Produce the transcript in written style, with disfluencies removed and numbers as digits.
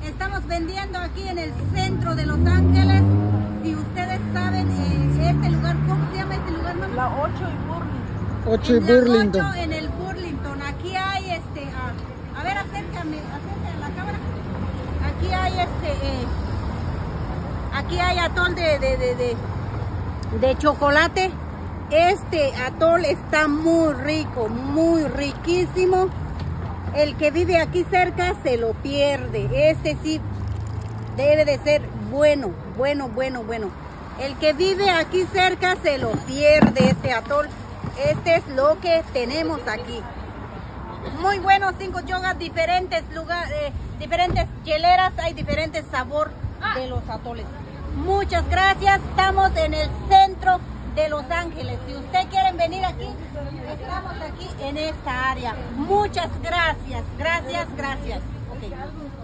Estamos vendiendo aquí en el centro de Los Ángeles. Si ustedes saben este lugar, ¿cómo se llama este lugar, mamá? La 8 y Burlington. 8 y En la Burlington. 8 en el Burlington. Aquí hay a ver, acércame a la cámara. Aquí hay aquí hay atol de chocolate. Este atol está muy rico, muy riquísimo. El que vive aquí cerca se lo pierde. Este sí debe de ser bueno. El que vive aquí cerca se lo pierde este atol. Este es lo que tenemos aquí. Muy bueno, 5 yogas, diferentes lugares, diferentes hieleras, hay diferentes sabor de los atoles. Muchas gracias, estamos en el centro de Los Ángeles. Si ustedes quieren venir aquí, estamos aquí en esta área. Muchas gracias. Okay.